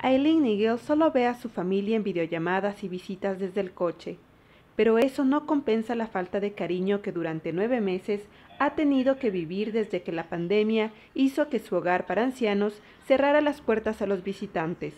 Eileen Nigel solo ve a su familia en videollamadas y visitas desde el coche, pero eso no compensa la falta de cariño que durante 9 meses ha tenido que vivir desde que la pandemia hizo que su hogar para ancianos cerrara las puertas a los visitantes.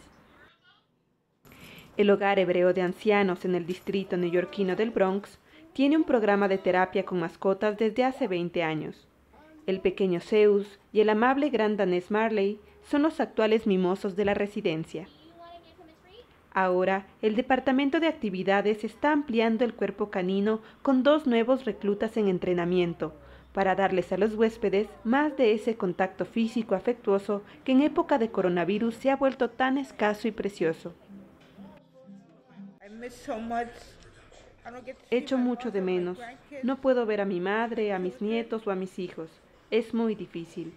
El Hogar Hebreo de Ancianos en el distrito neoyorquino del Bronx tiene un programa de terapia con mascotas desde hace 20 años. El pequeño Zeus y el amable gran danés Marley son los actuales mimosos de la residencia. Ahora, el Departamento de Actividades está ampliando el cuerpo canino con 2 nuevos reclutas en entrenamiento, para darles a los huéspedes más de ese contacto físico afectuoso que en época de coronavirus se ha vuelto tan escaso y precioso. Echo mucho de menos. No puedo ver a mi madre, a mis nietos o a mis hijos. Es muy difícil.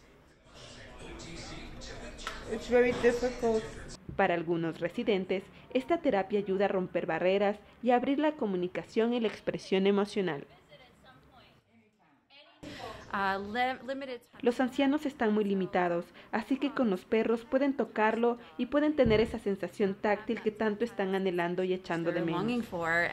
Para algunos residentes, esta terapia ayuda a romper barreras y a abrir la comunicación y la expresión emocional. Los ancianos están muy limitados, así que con los perros pueden tocarlo y pueden tener esa sensación táctil que tanto están anhelando y echando de menos.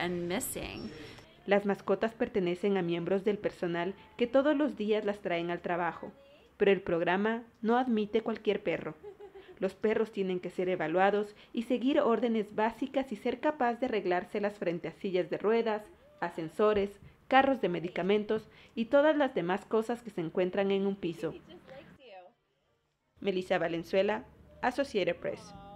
Las mascotas pertenecen a miembros del personal que todos los días las traen al trabajo, pero el programa no admite cualquier perro. Los perros tienen que ser evaluados y seguir órdenes básicas y ser capaz de arreglárselas frente a sillas de ruedas, ascensores, carros de medicamentos y todas las demás cosas que se encuentran en un piso. Melissa Valenzuela, Associated Press.